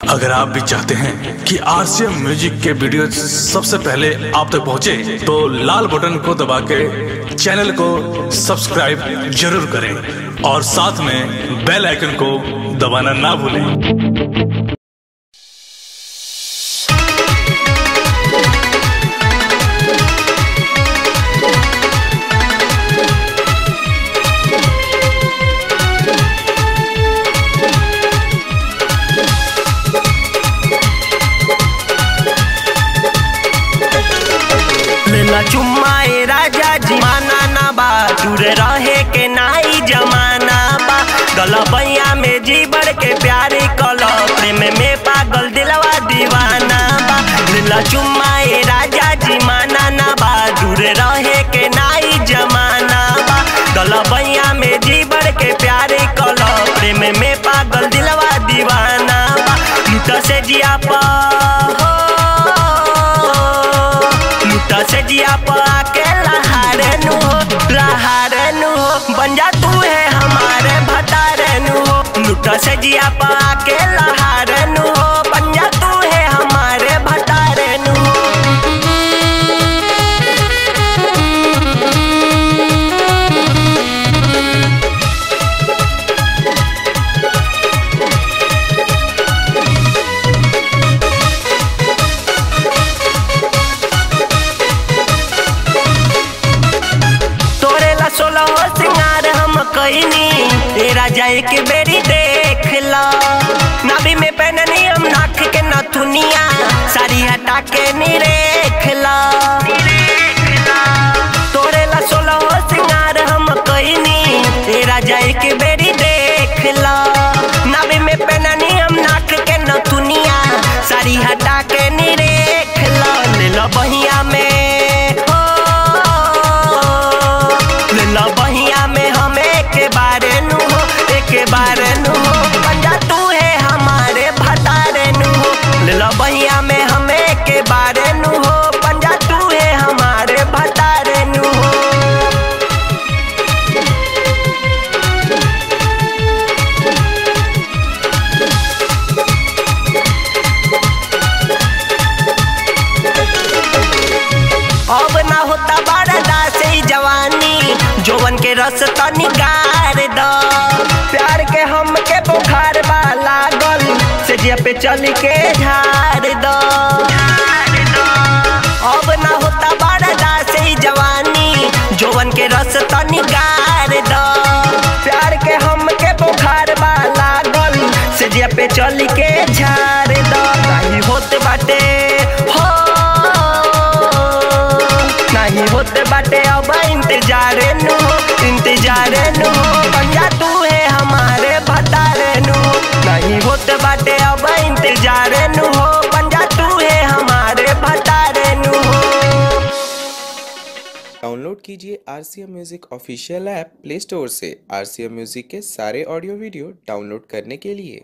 अगर आप भी चाहते हैं कि आरसीएम म्यूजिक के वीडियो सबसे पहले आप तक पहुंचे, तो लाल बटन को दबा के चैनल को सब्सक्राइब जरूर करें और साथ में बेल आइकन को दबाना ना भूलें। चुम्माए राजा जी माना ना बा, दूर रहे के नाई जमाना बा। गलबैया में जी बढ़ के प्यारी कलो, प्रेम में पागल दिलवा दीवाना बा। लीला चुम्माए राजा जी माना ना बा, दूर रहे के नाई जमाना बा। गलबैया में जी बढ़ के प्यारी कलो, प्रेम में पागल दिलवा दीवाना बा। लूटा से जिया पा से जिया पा के लहारे नु हो, बन जा तू है हमारे भतारे नु हो। लुटा से जिया पा के लहारे नु हो, बन जा तू है हमारे भतारे नु हो। सिंगार हम कईनी तेरा जाए के बेरी देख ला। नाभि में पहननी हम नाक के नथुनिया, साड़ी हटा के निरेख ला। तोरे ला 16 सिंगार हम कईनी तेरा जाए के बेरी देख ला। नाभि में पहननी हम नाक के नथुनिया, साड़ी हटा के निरेख ला। ले लो बहिया में बहिया में हम एक बारे नु हो, बन जा तू है हमारे भतारे नु हो। ले लो बहिया में हम एक बारे नु हो, बन जा तू है हमारे भतारे नु हो। अब ना होता बरदा से जवानी, जौवन के रस तनी गार दो। प्यार के हम के बुखार बा लागल, से जिया पे चल के झाड़ दो। अब ना होता बरदा से जवानी, जौवन के रस तनी गार दो। प्यार के हम के बुखार बा लागल, से जिया पे चल के झाड़ दो। नहीं होत बाटे हो, नहीं होते बाटे अब इंतजार नु हो, बन जा तू है हमारे भतारे नु हो। नहीं होते बाटे अब इंतजार नु हो, बन जा तू है हमारे भतारे नु हो। डाउनलोड कीजिए RCM music official app play store से। आरसीएम म्यूजिक के सारे ऑडियो वीडियो डाउनलोड करने के लिए